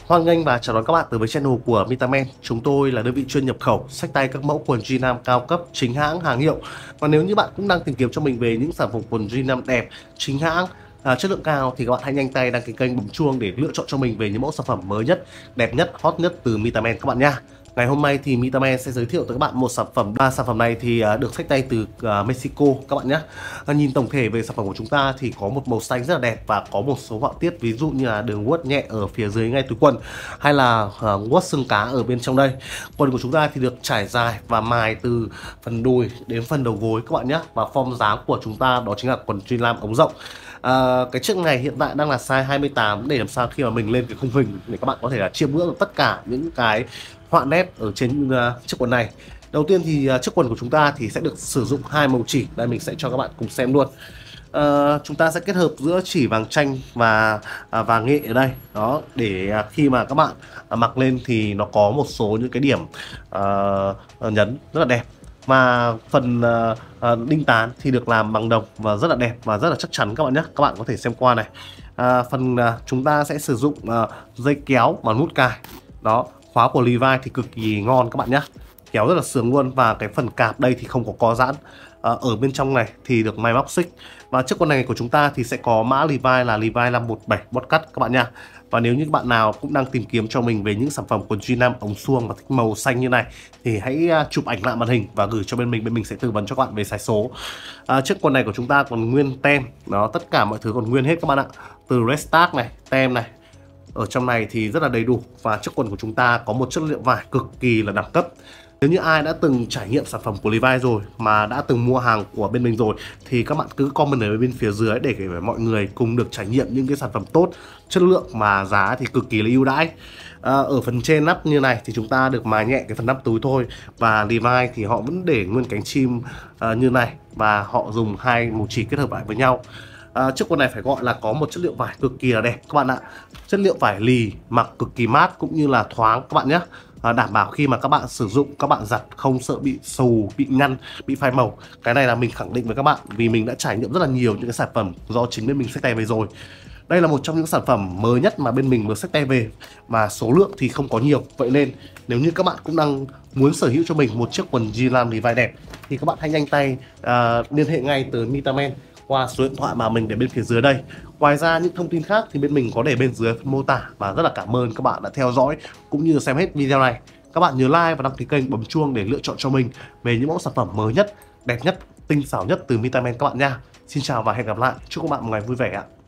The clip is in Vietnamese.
Hoan nghênh và chào đón các bạn tới với channel của Vitamin. Chúng tôi là đơn vị chuyên nhập khẩu xách tay các mẫu quần jean nam cao cấp chính hãng hàng hiệu. Và nếu như bạn cũng đang tìm kiếm cho mình về những sản phẩm quần jean nam đẹp, chính hãng, chất lượng cao thì các bạn hãy nhanh tay đăng ký kênh, bấm chuông để lựa chọn cho mình về những mẫu sản phẩm mới nhất, đẹp nhất, hot nhất từ Vitamin các bạn nha. Ngày hôm nay thì Vitamin sẽ giới thiệu tới các bạn một sản phẩm. Sản phẩm này thì được xách tay từ Mexico các bạn nhé. Nhìn tổng thể về sản phẩm của chúng ta thì có một màu xanh rất là đẹp và có một số họa tiết, ví dụ như là đường vuốt nhẹ ở phía dưới ngay túi quần, hay là vuốt xương cá ở bên trong đây. Quần của chúng ta thì được trải dài và mài từ phần đùi đến phần đầu gối các bạn nhé. Và form dáng của chúng ta đó chính là quần jean nam ống rộng. Cái chiếc này hiện tại đang là size 28 để làm sao khi mà mình lên cái khung hình để các bạn có thể là chiêm ngưỡng được tất cả những cái họa nét ở trên chiếc quần này. Đầu tiên thì chiếc quần của chúng ta thì sẽ được sử dụng hai màu chỉ. Đây mình sẽ cho các bạn cùng xem luôn. Chúng ta sẽ kết hợp giữa chỉ vàng chanh và vàng nghệ ở đây đó, để khi mà các bạn mặc lên thì nó có một số những cái điểm nhấn rất là đẹp. Và phần đinh tán thì được làm bằng đồng và rất là đẹp và rất là chắc chắn các bạn nhé. Các bạn có thể xem qua này. Chúng ta sẽ sử dụng dây kéo và nút cài đó. Khóa của Levi thì cực kỳ ngon các bạn nhé, kéo rất là sướng luôn. Và cái phần cạp đây thì không có co giãn, ở bên trong này thì được may móc xích. Và chiếc quần này của chúng ta thì sẽ có mã Levi là Levi 517 bot cut các bạn nha. Và nếu như bạn nào cũng đang tìm kiếm cho mình về những sản phẩm quần jean nam ống suông và thích màu xanh như này thì hãy chụp ảnh lại màn hình và gửi cho bên mình sẽ tư vấn cho các bạn về size số. Chiếc quần này của chúng ta còn nguyên tem đó, tất cả mọi thứ còn nguyên hết các bạn ạ, từ restart này, tem này, ở trong này thì rất là đầy đủ. Và chiếc quần của chúng ta có một chất liệu vải cực kỳ là đẳng cấp. Nếu như ai đã từng trải nghiệm sản phẩm của Levi rồi, mà đã từng mua hàng của bên mình rồi, thì các bạn cứ comment ở bên phía dưới để mọi người cùng được trải nghiệm những cái sản phẩm tốt, chất lượng mà giá thì cực kỳ là ưu đãi. Ở phần trên nắp như này thì chúng ta được mài nhẹ cái phần nắp túi thôi. Và Levi thì họ vẫn để nguyên cánh chim như này, và họ dùng hai màu chỉ kết hợp lại với nhau. Chiếc quần này phải gọi là có một chất liệu vải cực kỳ là đẹp các bạn ạ. Chất liệu vải lì, mặc cực kỳ mát cũng như là thoáng các bạn nhé. Đảm bảo khi mà các bạn sử dụng, các bạn giặt không sợ bị xù, bị nhăn, bị phai màu. Cái này là mình khẳng định với các bạn vì mình đã trải nghiệm rất là nhiều những cái sản phẩm do chính bên mình xách tay về rồi. Đây là một trong những sản phẩm mới nhất mà bên mình vừa xách tay về, mà số lượng thì không có nhiều. Vậy nên nếu như các bạn cũng đang muốn sở hữu cho mình một chiếc quần jean nam Levi đẹp thì các bạn hãy nhanh tay liên hệ ngay tới Vitamin qua số điện thoại mà mình để bên phía dưới đây. Ngoài ra những thông tin khác thì bên mình có để bên dưới phần mô tả. Và rất là cảm ơn các bạn đã theo dõi cũng như xem hết video này. Các bạn nhớ like và đăng ký kênh, bấm chuông để lựa chọn cho mình về những mẫu sản phẩm mới nhất, đẹp nhất, tinh xảo nhất từ Vitamin các bạn nha. Xin chào và hẹn gặp lại. Chúc các bạn một ngày vui vẻ ạ.